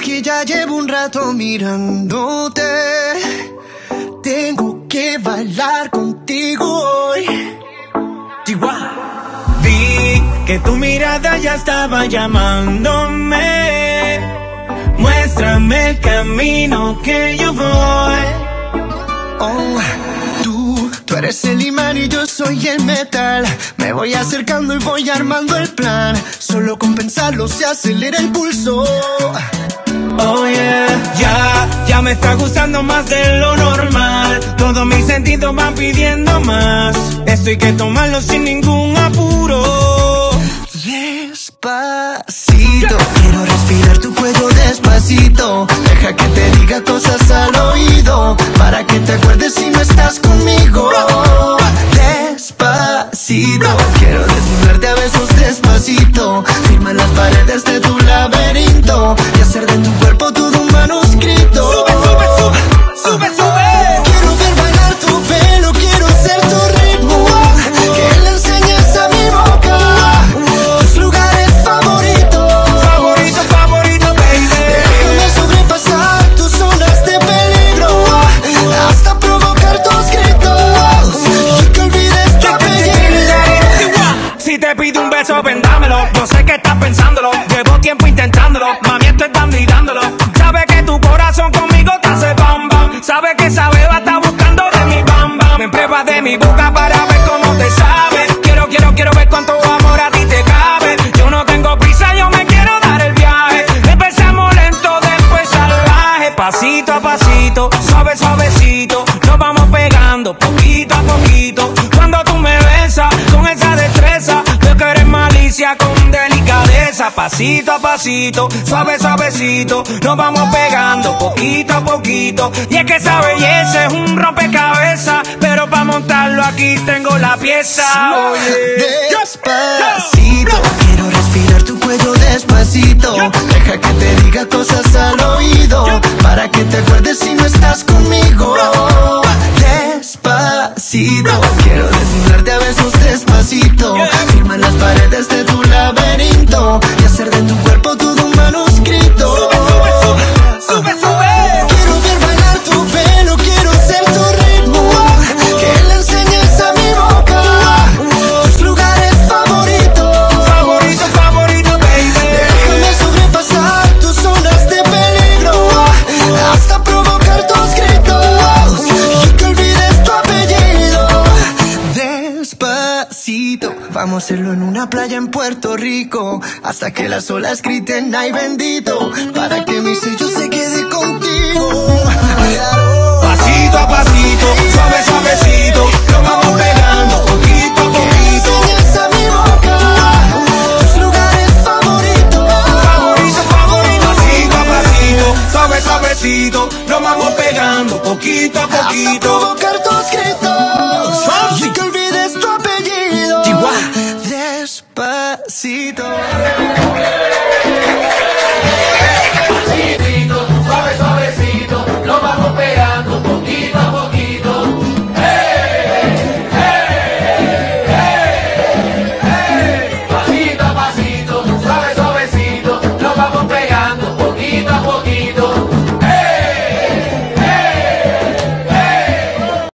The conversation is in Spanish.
que ya llevo un rato mirándote. Tengo que bailar contigo hoy. Chihuahua. Vi que tu mirada ya estaba llamándome. Muéstrame el camino que yo voy. Oh, tú eres el imán y yo soy el metal. Me voy acercando y voy armando el plan. Solo con pensarlo se acelera el pulso. Oh yeah, ya me está gustando más de lo normal. Todos mis sentidos van pidiendo más. Esto hay que tomarlo sin ningún apuro. Despacito, quiero respirar tu cuello despacito. Deja que te diga cosas al oído, para que te acuerdes si no estás conmigo. Despacito, quiero desnudarte a besos despacito. Firma las paredes de tu laberinto y hacer de tu cuerpo todo un manuscrito. Sube, sube, sube, sube, sube. Quiero ver bailar tu pelo, quiero ser tu ritmo. Que le enseñes a mi boca tus lugares favoritos. Favorito, favorito, baby. Déjame sobrepasar tus zonas de peligro hasta provocar tus gritos y que olvides tu apellido. Si te pido un beso, vendámelo. Yo sé que estás pensándolo. Llevo tiempo intentándolo. Mami, estoy dándolo. Sabe que tu corazón conmigo te hace bam bam. Sabe que esa beba está buscando de mi bam bam. Me pruebas de mi boca para ver cómo te sabe. Quiero ver cuánto amor a ti te cabe. Yo no tengo prisa, yo me quiero dar el viaje. Empezamos lento, después salvaje. Pasito a pasito, suave, suavecito. Nos vamos pegando poquito a poquito. Cuando tú me besas con esa destreza, veo que eres malicia con delicadeza. Pasito a pasito, suave, suavecito. Nos vamos pegando poquito a poquito. Y es que esa belleza es un rompecabezas, pero para montarlo aquí tengo la pieza. Oye. Despacito, quiero respirar tu cuello despacito. Deja que te diga cosas al oído, para que te acuerdes si no estás conmigo. Despacito, quiero desnudarte a besos despacito. Firma las paredes de tu laberinto y hacer de tu cuerpo todo un manuscrito. Sube, sube, sube, sube, sube. Quiero ver bailar tu pelo, quiero ser tu ritmo. Que le enseñes a mi boca tus lugares favoritos. Favorito, favorito, baby. Déjame sobrepasar tus zonas de peligro hasta provocar tus gritos y que olvides tu apellido. Despacito, vamos a hacerlo en una playa en Puerto Rico, hasta que las olas griten ay bendito, para que mi sello se quede contigo. Pasito a pasito, suave, suavecito. Nos vamos pegando poquito a poquito. Enseñas a mi boca tus lugares favoritos. Favorito, favorito. Pasito a pasito, suave, suavecito. Nos vamos pegando poquito a Hasta poquito. provocar tus gritos y que olvides tu apellido. Chihuahua. Despacito.